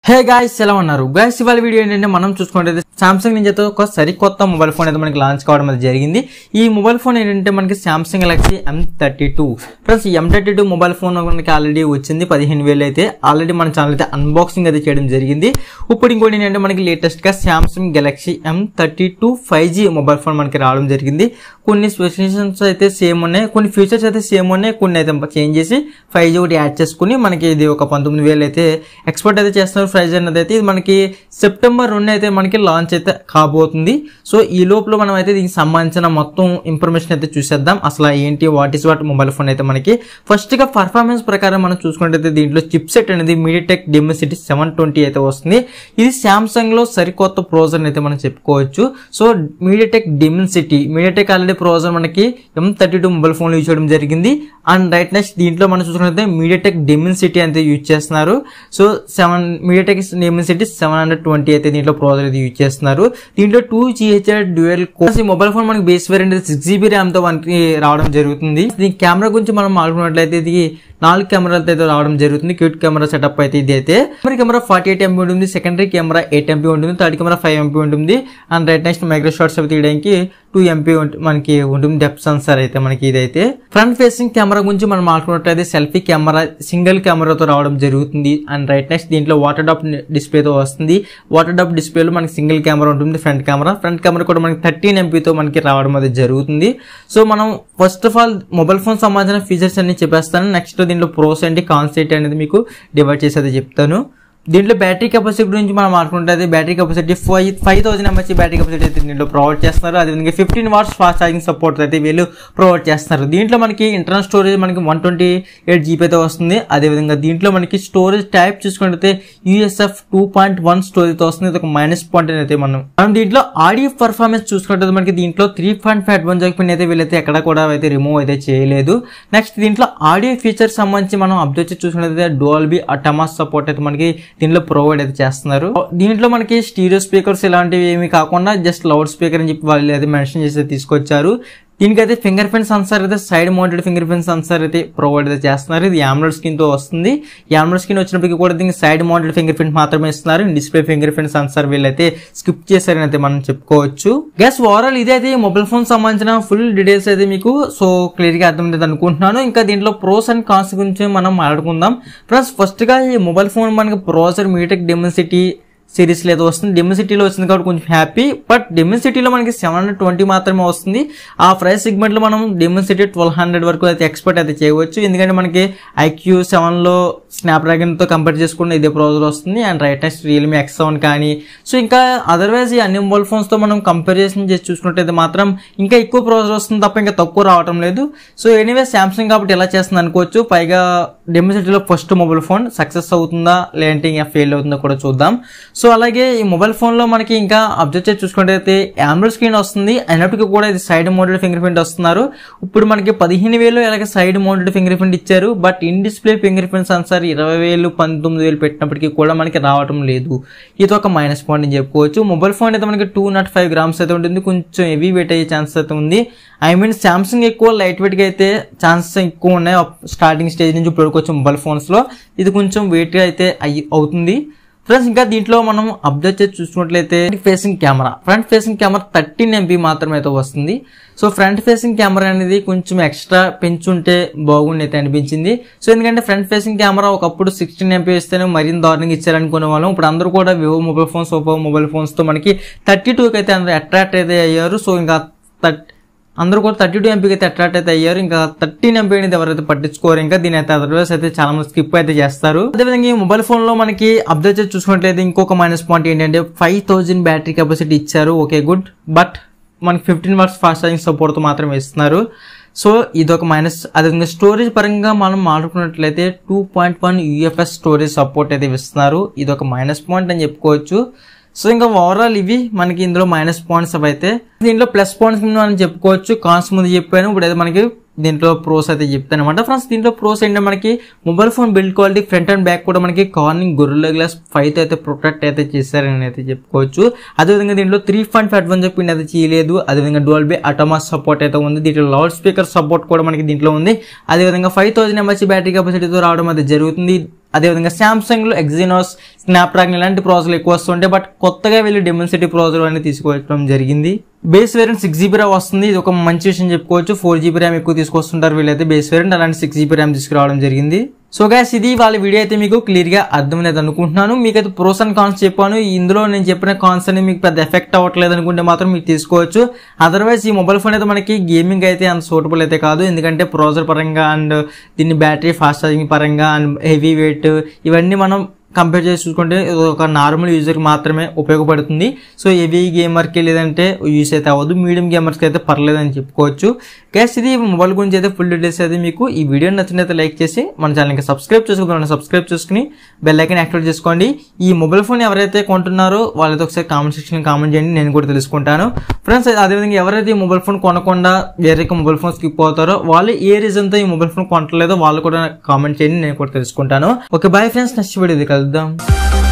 Hey guys ఎలా ఉన్నారు guys ఇవాళ వీడియో ఏంటంటే మనం చూసుకుంటే సామ్సంగ్ నుంచి అయితే ఒక సరికొత్త మొబైల్ ఫోన్ అయితే మనకి లాంచ్ కావడం అయితే జరిగింది. ఈ మొబైల్ ఫోన్ ఏంటంటే మనకి సామ్సంగ్ గెలాక్సీ M32 ఫ్రెండ్స్. ఈ M32 మొబైల్ ఫోన్ మనకి ఆల్రెడీ వచ్చింది 15,000 అయితే ఆల్రెడీ మన ఛానల్ అయితే అన్బాక్సింగ్ అయితే చేయడం జరిగింది. ఇప్పుడు ఇంకోటి ఏంటంటే మనకి లేటెస్ట్ గా Samsung Galaxy M32 5G mobile phone మనకి రావడం జరిగింది. కొన్ని స్పెసిఫికేషన్స్ అయితే సేమ్ ఉన్నాయి, కొన్ని ఫీచర్స్ అయితే సేమ్ ఉన్నాయి, కొన్ని అయితే చేంజ్ చేసి 5G ఒకటి యాడ్ చేసుకుని మనకి ఇది ఒక 19,000 అయితే ఎక్స్పెక్ట్ అయితే చేస్తున్నారు. ప్రైస్ అనేది అయితే ఇది మనకి సెప్టెంబర్ 2 అయితే మనకి లాంచ్ అయితే కాబోతుంది. సో ఈ లోపల మనం అయితే దీనికి సంబంధించిన మొత్తం ఇన్ఫర్మేషన్ అయితే చూసేద్దాం. అసలు ఏంటి వాట్ మొబైల్ ఫోన్ అయితే మనకి ఫస్ట్ గా పర్ఫార్మెన్స్ ప్రకారం మనం చూసుకుంటే దీంట్లో చిప్ సెట్ అనేది MediaTek Dimensity 720 అయితే వస్తుంది. ఇది సామ్సంగ్ లో సరికొత్త ప్రాసెసర్ అయితే మనం చెప్పుకోవచ్చు. So MediaTek Dimensity already processor మనకి M32 మొబైల్ ఫోన్ యూజ్ చేయడం జరిగింది. అండ్ రైట్ నెక్స్ట్ దీంట్లో మనం చూసుకుంటే MediaTek Dimensity అయితే యూజ్ చేస్తున్నారు. సో MediaTek Dimensity 720 అయితే దీంట్లో ప్రాసెసర్ అయితే యూజ్ చేస్తున్నారు. దీంట్లో 2 GHz డ్యూయల్ కోర్. ఈ మొబైల్ ఫోన్ మనకి బేస్ వేరియంట్ 6GB RAM తో మనకి రావడం జరుగుతుంది. దీని కెమెరా గురించి మనం మాట్లాడుకున్నట్లయితే ఇది 4 కెమెరాలతో అయితే రావడం జరుగుతుంది. క్యూట్ కెమెరా సెటప్ అయితే ఇది అయితే ప్రైమరీ కెమెరా 48 MP ఉంటుంది, సెకండరీ కెమెరా 8 MP ఉంటుంది, థర్డ్ కెమెరా 5 MP ఉంటుంది. And right next micro shots అవి తీయడానికి 2 MP మనకి ఉంటుంది. డెప్త్ సెన్సార్ అయితే మనకి ఇదైతే ఫ్రంట్ ఫేసింగ్ కెమెరా గురించి మనం మాట్లాడుకున్నట్లయితే సెల్ఫీ కెమెరా సింగిల్ కెమెరాతో రావడం జరుగుతుంది. అండ్ రైట్ నెక్స్ట్ దీంట్లో వాటర్ డ్రాప్ డిస్ప్లేతో వస్తుంది. వాటర్ డ్రాప్ డిస్ప్లేలో మనకి సింగిల్ కెమెరా ఉంటుంది. ఫ్రంట్ కెమెరా కూడా మనకి 13 MP తో మనకి రావడం అయితే జరుగుతుంది. సో మనం first of all mobile phone సంబంధించిన ఫీచర్స్ అన్ని చెప్పేస్తాను. నెక్స్ట్ దీంట్లో ప్రోస్ ఏంటి కాన్స్ ఏంటి అనేది మీకు డివైడ్ చేసి అయితే చెప్తాను. దీంట్లో బ్యాటరీ కెపాసిటీ గురించి మనం మాట్లాడుకుంటే battery capacity 5000 mAh battery capacity అయితే దీంట్లో ప్రొవైడ్ చేస్తున్నారు. అదేవిధంగా 15 watts ఫాస్ట్ ఛార్జింగ్ సపోర్ట్ అయితే వీళ్ళు ప్రొవైడ్ చేస్తున్నారు. దీంట్లో మనకి ఇంటర్నల్ స్టోరేజ్ మనకి 128GB అయితే వస్తుంది. అదేవిధంగా దీంట్లో మనకి స్టోరేజ్ టైప్ చూసుకుంటే USF 2.1 స్టోరేజ్ వస్తుంది. ఇది ఒక మైనస్ పాయింట్ అయితే మనం దీంట్లో ఆడియో పర్ఫార్మెన్స్ చూసుకుంటే మనకి దీంట్లో 3.5 advanced పిన్ అయితే వీళ్ళైతే ఎక్కడ కూడా అయితే రిమూవ్ అయితే చేయలేదు. నెక్స్ట్ దీంట్లో ఆడియో ఫీచర్ సంబంధించి మనం అప్డేట్ చూసుకుంటే Dolby Atmos సపోర్ట్ అయితే మనకి దీంట్లో ప్రొవైడ్ అయితే చేస్తున్నారు. దీంట్లో మనకి స్టీరియో స్పీకర్స్ ఇలాంటివి ఏమి కాకుండా జస్ట్ లౌడ్ స్పీకర్ అని చెప్పి వాళ్ళు అయితే మెన్షన్ చేసి తీసుకొచ్చారు. దీనికైతే ఫింగర్ ప్రింట్ సెన్సార్ అయితే side mounted fingerprint sensor అయితే ప్రొవైడ్ అయితే చేస్తున్నారు. ఇది AMOLED స్క్రీన్ తో వస్తుంది. ఈ AMOLED స్క్రీన్ వచ్చినప్పటికీ కూడా దీనికి సైడ్ మౌంటెడ్ ఫింగర్ ప్రింట్ మాత్రమే ఇస్తున్నారు. డిస్ప్లే ఫింగర్ ప్రింట్ సెన్సార్ వీళ్ళైతే స్కిప్ చేశారని అయితే మనం చెప్పుకోవచ్చు. గ్యాస్ ఓవరాల్ ఇదైతే మొబైల్ ఫోన్ సంబంధించిన ఫుల్ డీటెయిల్స్ అయితే మీకు సో క్లియర్ గా అర్థమైంది అనుకుంటున్నాను. ఇంకా దీంట్లో ప్రోస్ అండ్ కాన్స్ గురించి మనం మాట్లాడుకుందాం. ప్లస్ ఫస్ట్ గా ఈ మొబైల్ ఫోన్ మనకి ప్రాసెసర్ MediaTek Dimensity సిరీస్ లో వస్తుంది. Dimensityలో వచ్చింది కాబట్టి కొంచెం హ్యాపీ. బట్ Dimensityలో మనకి 720 మాత్రమే వస్తుంది. ఆ ప్రైస్ సెగ్మెంట్ లో మనం Dimensity 1200 వరకు అయితే ఎక్స్పెక్ట్ అయితే చేయవచ్చు. ఎందుకంటే మనకి IQ7 లో స్నాప్డ్రాగన్ తో కంపేర్ చేసుకుంటే ఇదే ప్రాసెసర్ వస్తుంది. And right next Realme X7 కానీ సో ఇంకా అదర్వైజ్ ఈ అన్ని మొబైల్ ఫోన్స్ తో మనం కంపారిజన్ చేసి చూసుకుంటే మాత్రం ఇంకా ఎక్కువ ప్రాసెసర్ వస్తుంది తప్ప ఇంకా తక్కువ రావటం లేదు. సో ఎనీవే సామ్సంగ్ కాబట్టి ఎలా చేస్తుంది అనుకోవచ్చు. పైగా Dimensityలో ఫస్ట్ మొబైల్ ఫోన్ సక్సెస్ అవుతుందా లేదంటే ఇంకా ఫెయిల్ అవుతుందో కూడా చూద్దాం. సో అలాగే ఈ మొబైల్ ఫోన్ లో మనకి ఇంకా అబ్జర్వ్ చేసి చూసుకుంటే అయితే AMOLED స్క్రీన్ వస్తుంది. అయినప్పటికీ కూడా ఇది సైడ్ మౌంటెడ్ ఫింగర్ ప్రింట్ వస్తున్నారు. ఇప్పుడు మనకి 15,000 అలాగే సైడ్ మౌంటెడ్ ఫింగర్ ప్రింట్ ఇచ్చారు. But in display fingerprint sensor 20,000 19,000 పెట్టినప్పటికీ కూడా మనకి రావటం లేదు. ఇది ఒక మైనస్ పాయింట్ అని చెప్పుకోవచ్చు. మొబైల్ ఫోన్ అయితే మనకి 205 grams అయితే ఉంటుంది. కొంచెం హెవీ వెయిట్ అయ్యే ఛాన్సెస్ అయితే ఉంది. ఐ మీన్ సామ్సంగ్ ఎక్కువ లైట్ వెయిట్ గా అయితే ఛాన్సెస్ ఎక్కువ ఉన్నాయి. స్టార్టింగ్ స్టేజ్ నుంచి ఇప్పటికొచ్చి మొబైల్ ఫోన్స్ లో ఇది కొంచెం వెయిట్ గా అయితే అవుతుంది. ఫ్రెండ్స్ ఇంకా దీంట్లో మనం అప్డేట్ చేసి చూసుకున్నట్లయితే ఫ్రంట్ ఫేసింగ్ కెమెరా 13 MP మాత్రమే అయితే వస్తుంది. సో ఫ్రంట్ ఫేసింగ్ కెమెరా అనేది కొంచెం ఎక్స్ట్రా పెంచుంటే బాగుండి అయితే అనిపించింది. సో ఎందుకంటే ఫ్రంట్ ఫేసింగ్ కెమెరా ఒకప్పుడు 16 MP ఇస్తేనే మరింత దారుణంగా ఇచ్చారనుకునే వాళ్ళం. ఇప్పుడు అందరూ కూడా Vivo mobile phones Oppo mobile phones తో మనకి 32 అయితే అందరూ అట్రాక్ట్ అయితే అయ్యారు. సో ఇంకా అందరూ కూడా 32 MP అయితే అట్రాక్ట్ అయితే అయ్యారు. ఇంకా 13 MP అనేది ఎవరైతే పట్టించుకోరు. ఇంకా దీని అయితే అదర్వైజ్ అయితే చాలా మంది స్కిప్ అయితే చేస్తారు. అదేవిధంగా ఈ మొబైల్ ఫోన్ లో మనకి అప్డేట్ చేసి చూసుకున్నట్లయితే ఇంకొక మైనస్ పాయింట్ ఏంటంటే 5000 బ్యాటరీ కెపాసిటీ ఇచ్చారు. Okay good. బట్ మనకి 15 watts ఫాస్ట్ ఛార్జింగ్ సపోర్ట్ తో మాత్రమే ఇస్తున్నారు. సో ఇదొక మైనస్. అదేవిధంగా స్టోరేజ్ పరంగా మనం మాట్లాడుకున్నట్లయితే 2.1 UFS స్టోరేజ్ సపోర్ట్ అయితే ఇస్తున్నారు. ఇదొక మైనస్ పాయింట్ అని చెప్పుకోవచ్చు. సో ఇంకా ఓవరాల్ ఇవి మనకి ఇందులో మైనస్ పాయింట్స్ అయితే దీంట్లో ప్లస్ పాయింట్స్ మనం చెప్పుకోవచ్చు. కాన్స్ ముందు చెప్పాను. ఇప్పుడు అయితే మనకి దీంట్లో ప్రోస్ అయితే చెప్తాను అనమాట. ఫ్రెండ్స్ దీంట్లో ప్రోస్ ఏంటంటే మనకి mobile phone build quality front and back కూడా మనకి కార్నింగ్ గొరిల్లా గ్లాస్ 5 అయితే ప్రొటెక్ట్ అయితే చేశారని అయితే చెప్పుకోవచ్చు. అదేవిధంగా దీంట్లో 3.5 advanced పిన్ అయితే చేయలేదు. అదేవిధంగా Dolby Atmos సపోర్ట్ అయితే ఉంది. దీంట్లో లౌడ్ స్పీకర్ సపోర్ట్ కూడా మనకి దీంట్లో ఉంది. అదేవిధంగా 5000 mAh బ్యాటరీ కెపాసిటీతో రావడం అయితే జరుగుతుంది. అదేవిధంగా శాంసంగ్లో ఎగ్జినోస్, స్నాప్డ్రాగన్ ఇలాంటి ప్రాసెసర్లు ఎక్కువ వస్తుంటాయి. బట్ కొత్తగా వీళ్ళు డెమోన్సిటీ ప్రాసెసర్ అనేది తీసుకువచ్చడం జరిగింది. బేస్ వేరియంట్ 6GB ర్యామ్ వస్తుంది. ఇది ఒక మంచి విషయం చెప్పుకోవచ్చు. 4GB ర్యామ్ ఎక్కువ తీసుకొస్తుంటారు వీళ్ళైతే బేస్ వేరియంట్, అలాంటి 6GB ర్యామ్ తీసుకురావడం జరిగింది. సో గైస్, ఇది వాళ్ళ వీడియో అయితే మీకు క్లియర్ గా అర్థమైనది అనుకుంటున్నాను. మీకైతే ప్రోస్ అండ్ కాన్స్ చెప్పాను. ఇందులో నేను చెప్పిన కాన్స్ అనేది మీకు పెద్ద ఎఫెక్ట్ అవ్వట్లేదు అనుకుంటే మాత్రం మీకు తీసుకోవచ్చు. అదర్వైజ్ ఈ మొబైల్ ఫోన్ అయితే మనకి గేమింగ్ అయితే అంత సూటబుల్ అయితే కాదు. ఎందుకంటే ప్రాసెసర్ పరంగా అండ్ దీని బ్యాటరీ ఫాస్ట్ ఛార్జింగ్ పరంగా అండ్ హెవీ వెయిట్ ఇవన్నీ మనం కంపేర్ చేసి చూసుకుంటే ఒక నార్మల్ యూజర్కి మాత్రమే ఉపయోగపడుతుంది. సో హెవీ గేమర్కి లేదంటే యూస్ అయితే అవ్వదు, మీడియం గేమర్స్కి అయితే పర్లేదని చెప్పుకోవచ్చు. గైస్, ఇది మొబైల్ గురించి అయితే ఫుల్ డీటెయిల్స్ అయితే మీకు ఈ వీడియో నచ్చినైతే లైక్ చేసి మన ఛానల్కి సబ్స్క్రైబ్ చేసుకుని బెల్ ఐకాన్ యాక్టివేట్ చేసుకోండి. ఈ మొబైల్ ఫోన్ ఎవరైతే కొంటున్నారో వాళ్ళైతే ఒకసారి కామెంట్ సెక్షన్ కామెంట్ చేయండి, నేను కూడా తెలుసుకుంటాను. ఫ్రెండ్స్, అదేవిధంగా ఎవరైతే ఈ మొబైల్ ఫోన్ కొనకుండా వేరే మొబైల్ ఫోన్ స్కిప్ అవుతారో వాళ్ళు ఏ రీజన్తో ఈ మొబైల్ ఫోన్ కొనట్లేదో వాళ్ళు కూడా కామెంట్ చేయండి, నేను కూడా తెలుసుకుంటాను. Okay, bye friends, next video కలుద్దాం.